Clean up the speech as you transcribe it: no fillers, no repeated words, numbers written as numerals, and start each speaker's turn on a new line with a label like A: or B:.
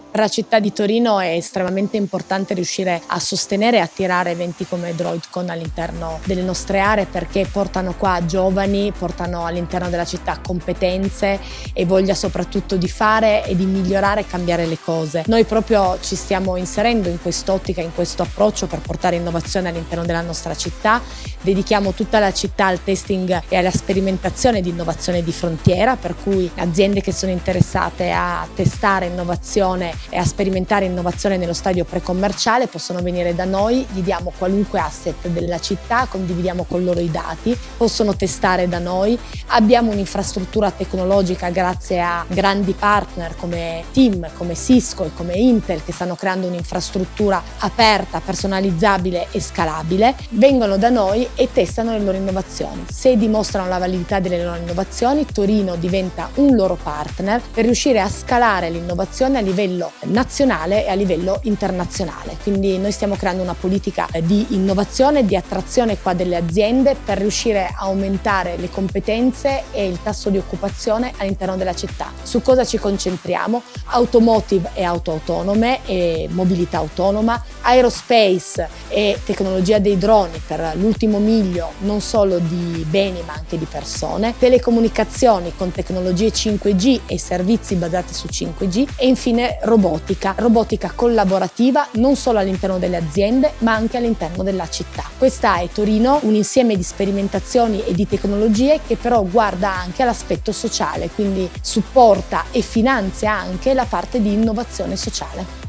A: Per la città di Torino è estremamente importante riuscire a sostenere e attirare eventi come DroidCon all'interno delle nostre aree, perché portano qua giovani, portano all'interno della città competenze e voglia soprattutto di fare e di migliorare e cambiare le cose. Noi proprio ci stiamo inserendo in quest'ottica, in questo approccio per portare innovazione all'interno della nostra città. Dedichiamo tutta la città al testing e alla sperimentazione di innovazione di frontiera, per cui aziende che sono interessate a testare innovazione e a sperimentare innovazione nello stadio pre-commerciale possono venire da noi, gli diamo qualunque asset della città, condividiamo con loro i dati, possono testare da noi, abbiamo un'infrastruttura tecnologica grazie a grandi partner come TIM, come Cisco e come Intel, che stanno creando un'infrastruttura aperta, personalizzabile e scalabile, vengono da noi e testano le loro innovazioni. Se dimostrano la validità delle loro innovazioni, Torino diventa un loro partner per riuscire a scalare l'innovazione a livello nazionale e a livello internazionale. Quindi noi stiamo creando una politica di innovazione, di attrazione qua delle aziende per riuscire a aumentare le competenze e il tasso di occupazione all'interno della città. Su cosa ci concentriamo? Automotive e auto autonome e mobilità autonoma, aerospace e tecnologia dei droni per l'ultimo miglio non solo di beni ma anche di persone, telecomunicazioni con tecnologie 5G e servizi basati su 5G e infine robotica collaborativa non solo all'interno delle aziende ma anche all'interno della città. Questa è Torino, un insieme di sperimentazioni e di tecnologie che però guarda anche all'aspetto sociale, quindi supporta e finanzia anche la parte di innovazione sociale.